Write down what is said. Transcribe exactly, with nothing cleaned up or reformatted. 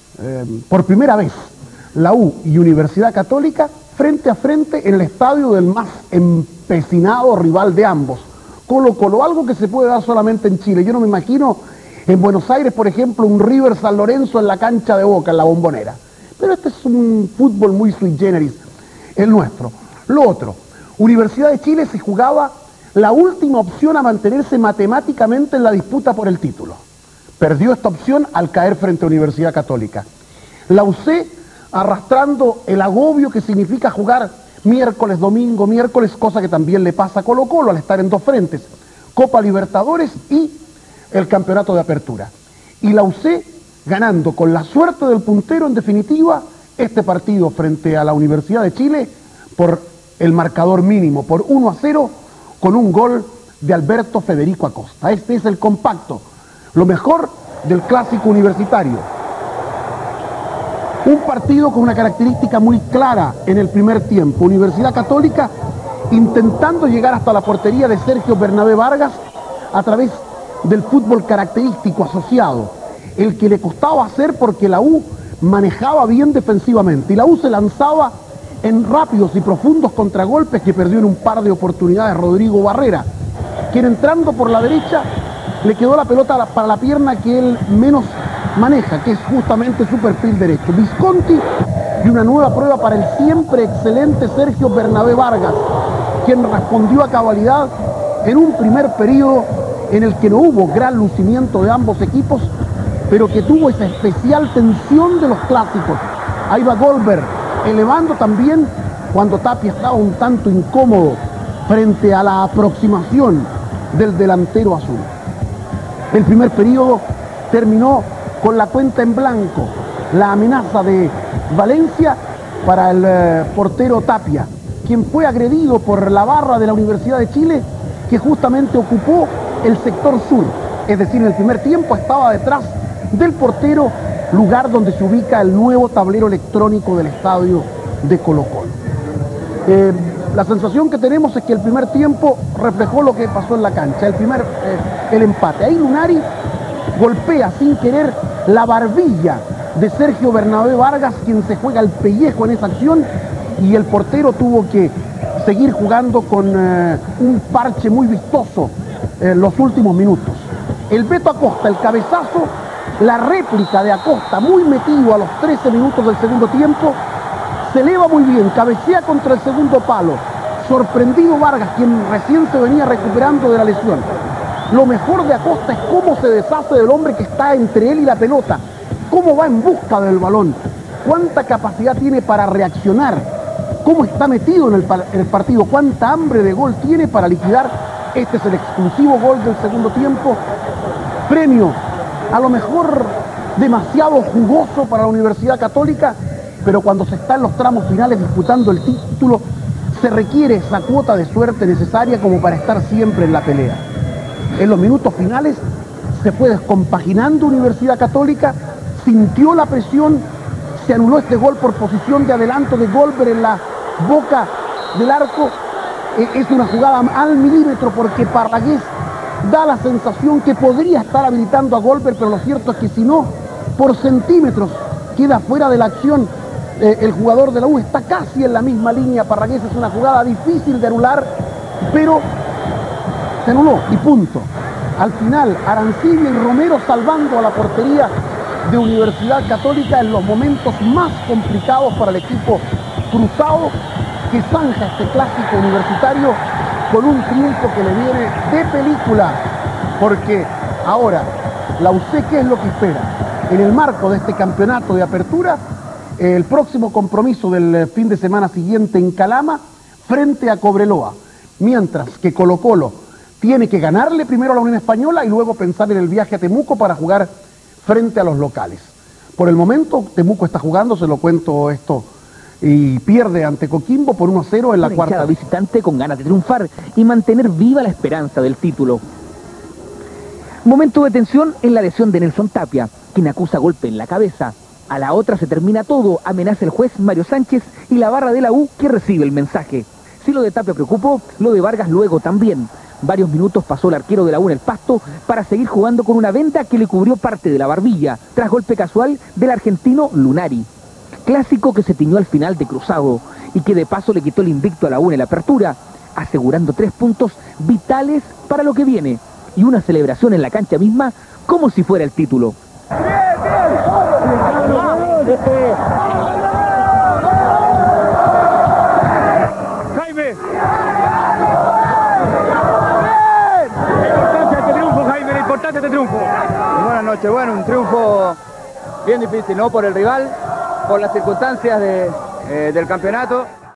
eh, por primera vez la U y Universidad Católica frente a frente en el estadio del más empecinado rival de ambos, Colo Colo, algo que se puede dar solamente en Chile. Yo no me imagino en Buenos Aires, por ejemplo, un River San Lorenzo en la cancha de Boca, en la Bombonera. Pero este es un fútbol muy sui generis, el nuestro. Lo otro, Universidad de Chile se jugaba la última opción a mantenerse matemáticamente en la disputa por el título. Perdió esta opción al caer frente a Universidad Católica. La U C arrastrando el agobio que significa jugar miércoles, domingo, miércoles, cosa que también le pasa a Colo Colo al estar en dos frentes, Copa Libertadores y el campeonato de apertura. Y la U C ganando con la suerte del puntero, en definitiva, este partido frente a la Universidad de Chile por el marcador mínimo, por uno a cero, con un gol de Alberto Federico Acosta. Este es el compacto, lo mejor del clásico universitario. Un partido con una característica muy clara en el primer tiempo. Universidad Católica intentando llegar hasta la portería de Sergio Bernabé Vargas a través del fútbol característico asociado, el que le costaba hacer porque la U manejaba bien defensivamente y la U se lanzaba en rápidos y profundos contragolpes que perdió en un par de oportunidades Rodrigo Barrera, quien entrando por la derecha le quedó la pelota para la pierna que él menos maneja, que es justamente su perfil derecho. Visconti, y una nueva prueba para el siempre excelente Sergio Bernabé Vargas, quien respondió a cabalidad en un primer periodo en el que no hubo gran lucimiento de ambos equipos, pero que tuvo esa especial tensión de los clásicos. Ahí va Goldberg, elevando también cuando Tapia estaba un tanto incómodo frente a la aproximación del delantero azul. El primer periodo terminó con la cuenta en blanco, la amenaza de Valencia para el eh, portero Tapia, quien fue agredido por la barra de la Universidad de Chile, que justamente ocupó el sector sur, es decir, en el primer tiempo estaba detrás del portero, lugar donde se ubica el nuevo tablero electrónico del estadio de Colo Colo. Eh, la sensación que tenemos es que el primer tiempo reflejó lo que pasó en la cancha, el primer, eh, el empate. Ahí Lunari golpea sin querer la barbilla de Sergio Bernabé Vargas, quien se juega el pellejo en esa acción, y el portero tuvo que seguir jugando con eh, un parche muy vistoso en eh, los últimos minutos. El Beto Acosta, el cabezazo, la réplica de Acosta, muy metido a los trece minutos del segundo tiempo, se eleva muy bien, cabecea contra el segundo palo, sorprendido Vargas, quien recién se venía recuperando de la lesión. Lo mejor de Acosta es cómo se deshace del hombre que está entre él y la pelota, cómo va en busca del balón, cuánta capacidad tiene para reaccionar, cómo está metido en el, en el partido, cuánta hambre de gol tiene para liquidar. Este es el exclusivo gol del segundo tiempo, premio a lo mejor demasiado jugoso para la Universidad Católica, pero cuando se está en los tramos finales disputando el título, se requiere esa cuota de suerte necesaria como para estar siempre en la pelea. En los minutos finales se fue descompaginando Universidad Católica, sintió la presión, se anuló este gol por posición de adelanto de Goldberg en la boca del arco. Es una jugada al milímetro porque Parragués da la sensación que podría estar habilitando a Goldberg, pero lo cierto es que si no, por centímetros queda fuera de la acción. Eh, el jugador de la U está casi en la misma línea. Parragués, es una jugada difícil de anular, pero se anuló y punto. Al final, Arancibia y Romero salvando a la portería de Universidad Católica en los momentos más complicados para el equipo cruzado, que zanja este clásico universitario con un triunfo que le viene de película, porque ahora la U C, ¿qué es lo que espera? En el marco de este campeonato de apertura, el próximo compromiso del fin de semana siguiente en Calama frente a Cobreloa, mientras que Colo Colo tiene que ganarle primero a la Unión Española y luego pensar en el viaje a Temuco para jugar frente a los locales. Por el momento Temuco está jugando, se lo cuento esto, y pierde ante Coquimbo por uno a cero en la Una cuarta. Visitante con ganas de triunfar y mantener viva la esperanza del título. Momento de tensión en la lesión de Nelson Tapia, quien acusa golpe en la cabeza. A la otra se termina todo, amenaza el juez Mario Sánchez y la barra de la U que recibe el mensaje. Si lo de Tapia preocupó, lo de Vargas luego también. Varios minutos pasó el arquero de la U en el pasto para seguir jugando con una venda que le cubrió parte de la barbilla, tras golpe casual del argentino Lunari. Clásico que se tiñó al final de cruzado y que de paso le quitó el invicto a la U en la apertura, asegurando tres puntos vitales para lo que viene y una celebración en la cancha misma como si fuera el título. Jaime. La importancia de este triunfo, Jaime, la importancia de este triunfo. Buenas noches, bueno, un triunfo bien difícil, ¿no? Por el rival, por las circunstancias de, eh, del campeonato.